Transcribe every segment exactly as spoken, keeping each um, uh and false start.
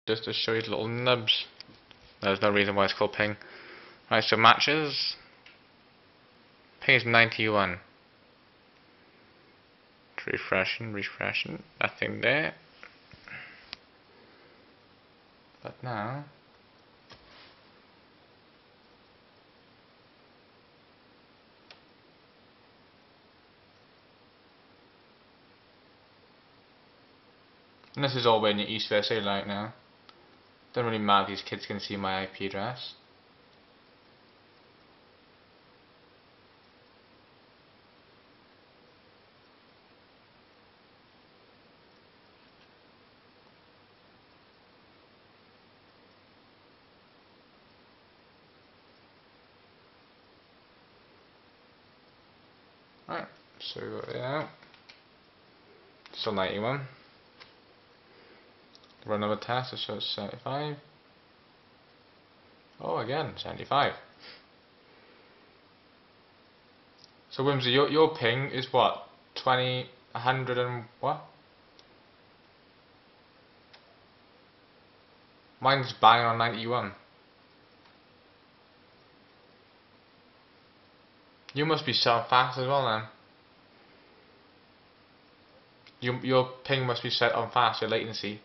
just to show you the little nubs. There's no reason why it's called ping. Right, so matches. Ping is ninety-one. Refreshing, refreshing. Nothing there. But now. And this is all way in the East U S A right now. Doesn't really matter if these kids can see my I P address. Right, so we got it out. Still ninety-one. Run another test to show it's seventy-five. Oh, again, seventy-five. So Whimsy, your, your ping is what? twenty, one hundred and what? Mine's banging on ninety-one. You must be so fast as well then. You, your ping must be set on faster latency.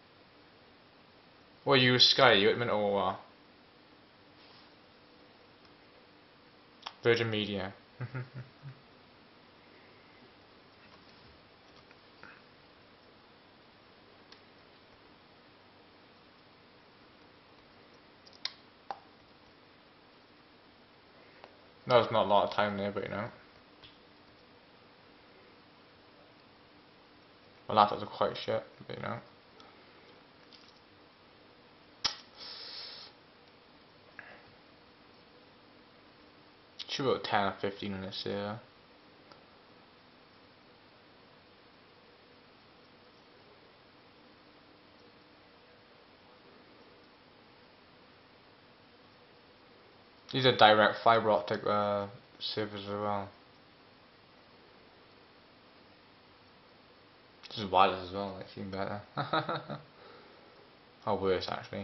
What are you, Sky? You at minute or what? Virgin Media. No, there's not a lot of time there, but you know. My laptops are quite shit, but you know. Should be about ten or fifteen minutes here. These are direct fiber optic uh, servers as well. This is wireless as well, it's even better. Or worse actually.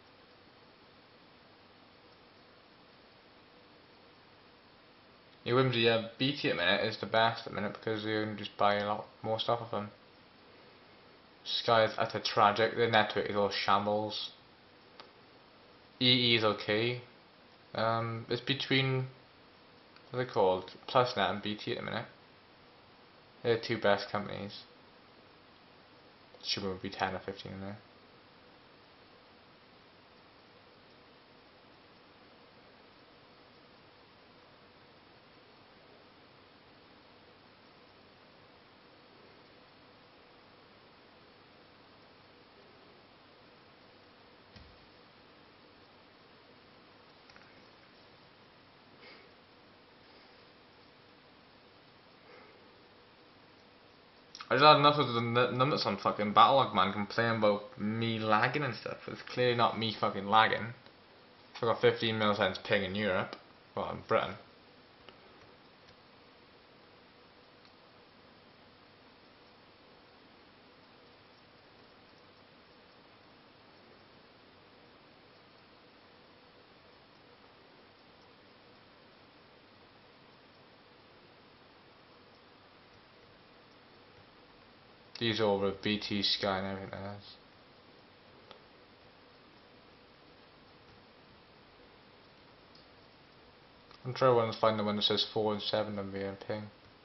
Your Whimsy, yeah, B T at the minute is the best at the minute because you can just buy a lot more stuff of them. Sky is utter tragic, the network is all shambles. E E is okay. Um, it's between, what are they called? PlusNet and B T at the minute. They're the two best companies. Should be ten or fifteen in there. I just had enough of the numbers on fucking Battlelog, man, complaining about me lagging and stuff. It's clearly not me fucking lagging. I've got fifteen milliseconds ping in Europe, well, in Britain. These are all with B T, Sky and everything else. I'm trying to find the one that says four and seven on V N ping.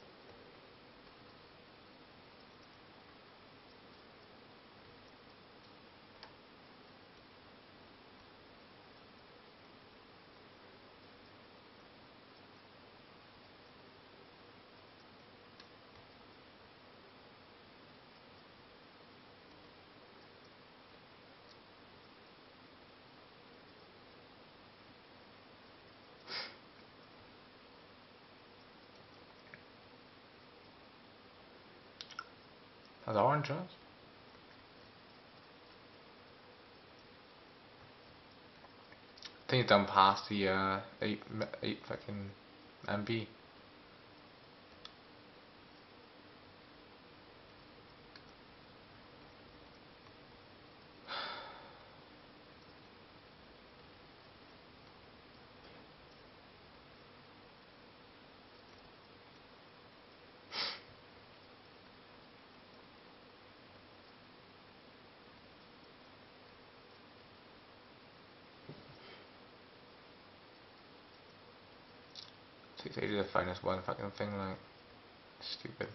Has orange on it? I think it's done past the uh, eight, eight fucking M B. Takes ages to find this one fucking thing, like, stupid.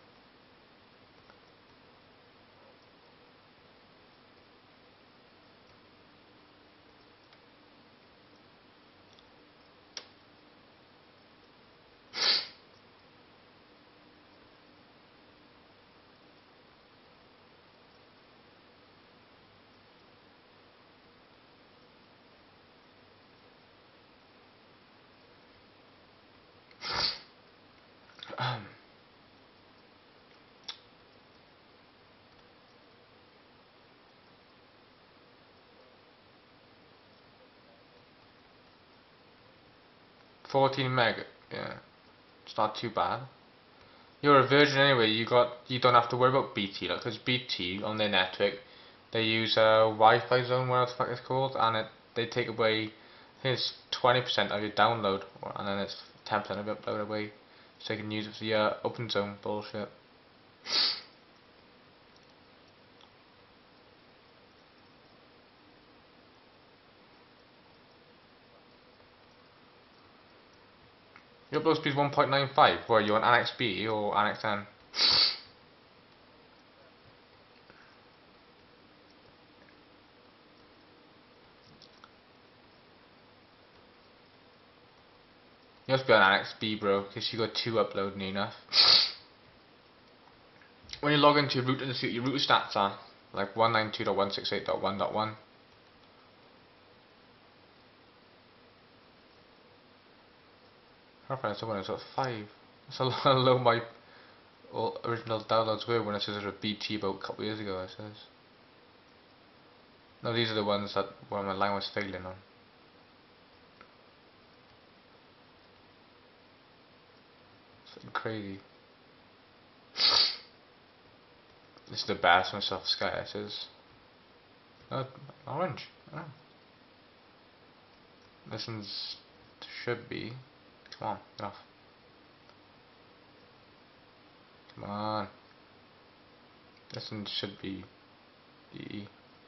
fourteen meg, yeah, it's not too bad. You're a virgin anyway. You got you don't have to worry about B T, like, because B T on their network they use a Wi-Fi zone, whatever the fuck it's called, and it they take away, I think it's twenty percent of your download, and then it's ten percent of your upload away, so you can use it for your open zone bullshit. Your upload speed is one point nine five. Where are you on Annex B or Annex N? You must be on Annex B, bro, because you got two uploading enough. When you log into your router to see what your router stats are, like one ninety-two dot one sixty-eight dot one dot one. I find someone who's got five. That's how low my original downloads were when it says there's a B T about a couple of years ago, it says. No, these are the ones that where my line was failing on. It's crazy. This is the best myself, Sky, it says. Oh, orange. Oh. This one's should be. Come on, get off. Come on. This one should be E.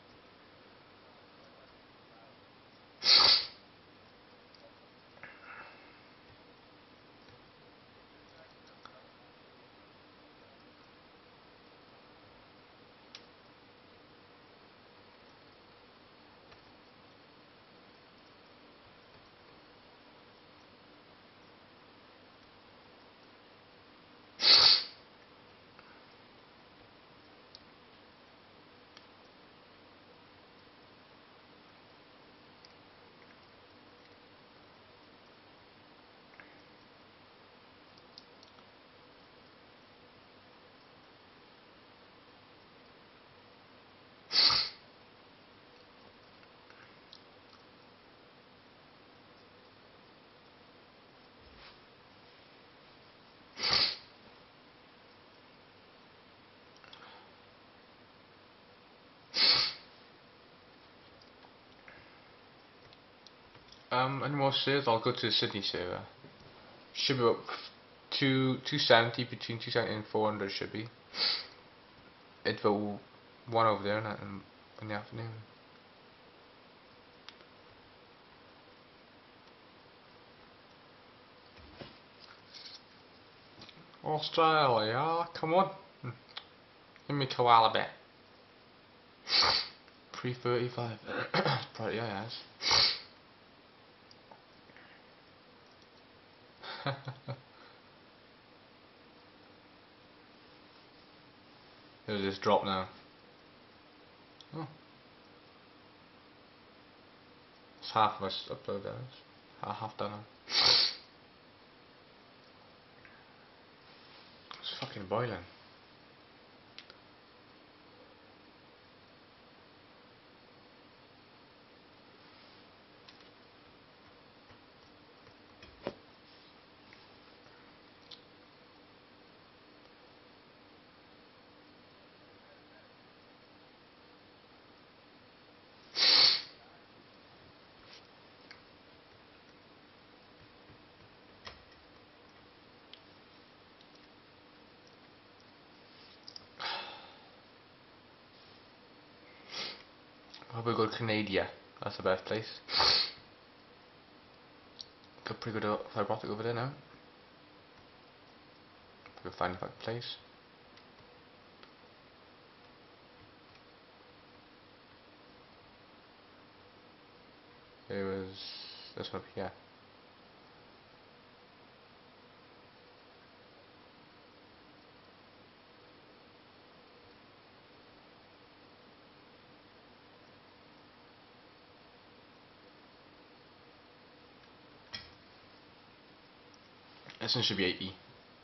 Um, any more servers? I'll go to the Sydney server. Should be about two two seventy, between two seventy and four hundred should be. It's about one over there in, in the afternoon. Australia, come on. Give me koala bit. Pre thirty-five. Probably, yeah, yes. It'll just drop now. Oh. It's half of my upload, guys. Half done now. It's fucking boiling. Probably go to Canada. That's the best place. Got pretty good fibre optic over there now. We'll find that place. It was this one up here. This one should be eighty.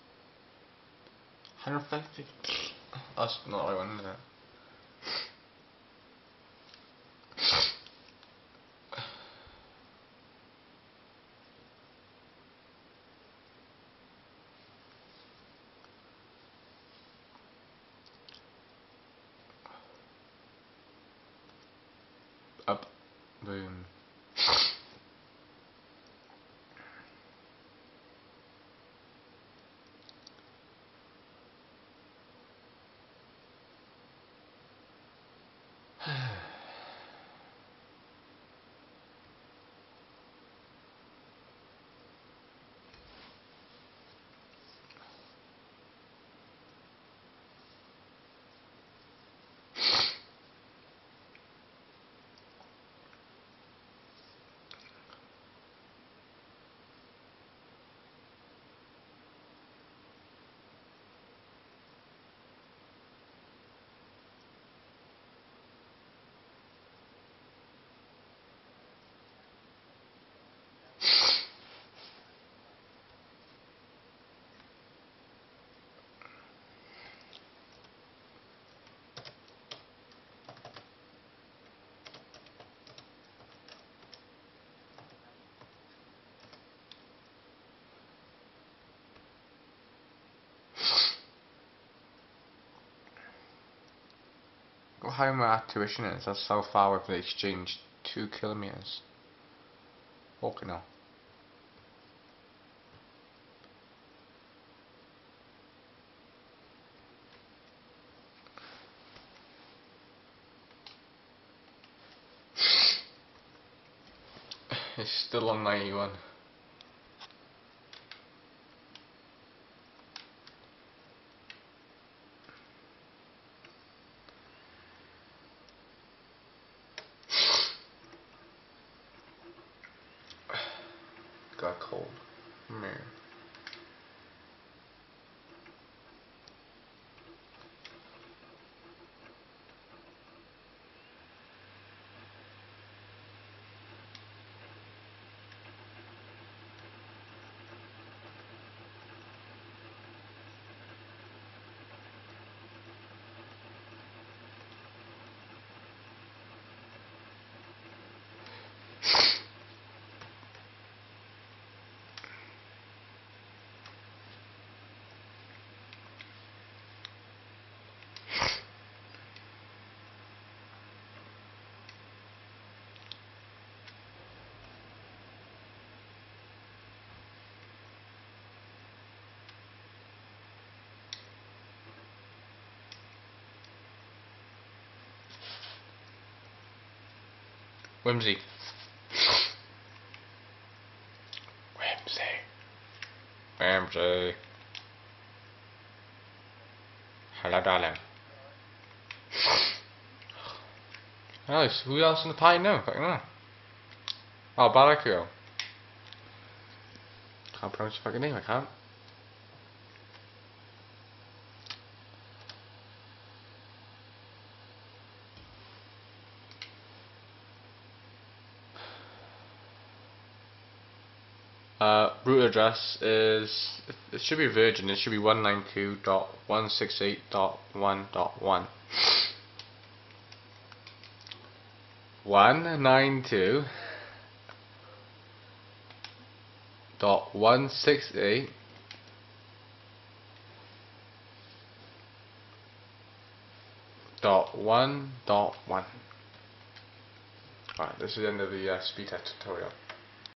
one hundred fifty? That's not the right one, is it? Up. Boom. Well, how my tuition is, that's how far away from the exchange. Two kilometers. Walking now. It's still on ninety-one. Got cold. Man. Whimsy. Whimsy. Whimsy. Hello, darling. Nice. Who else in the party now? I don't know. Oh, Barakio. Can't pronounce your fucking name, I can't. Uh, root address is, it should be Virgin, it should be one ninety-two dot one sixty-eight dot one dot one. one ninety-two dot one sixty-eight dot one dot one. Alright, this is the end of the uh, speed test tutorial.